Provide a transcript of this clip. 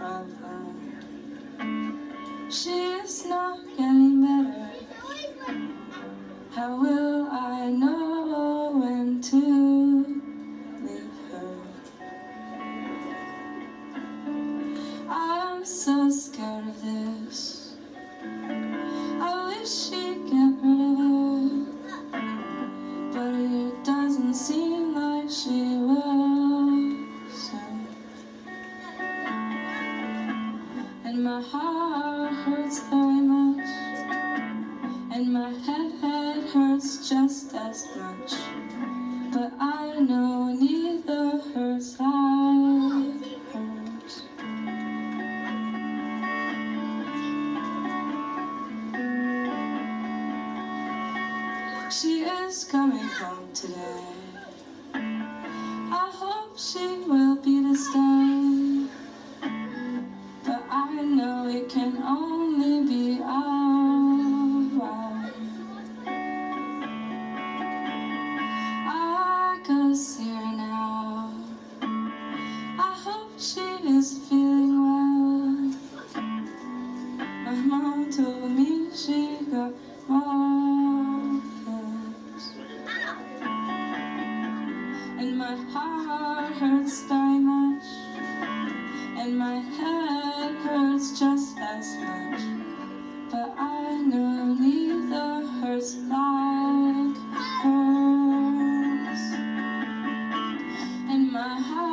problem. She is not getting better. How will I know when to leave her? I'm so scared of this. I wish she'd get rid of it, but it doesn't seem like she will soon. And my heart hurts very much, and my head hurts just as much, but I know neither hurts like hers. She is coming home today. I hope she will be to stay, but I know it can only be alright. I gotta see her now. I hope she is feeling well. My mom told me she got more pills, and my heart hurts very much, and my head hurts just as much, but I know neither hurts like hers. And my heart